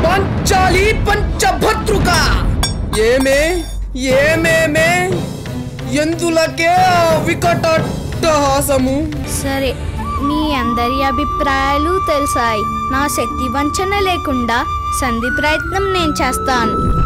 పాంచాలి పంచభద్రుక ఏమే ఎందులకే వికటట్టహాసము. సరే, మీ అందరి అభిప్రాయాలు తెలిసాయి. నా శక్తి వంచన లేకుండా సంధి ప్రయత్నం నేను చేస్తాను.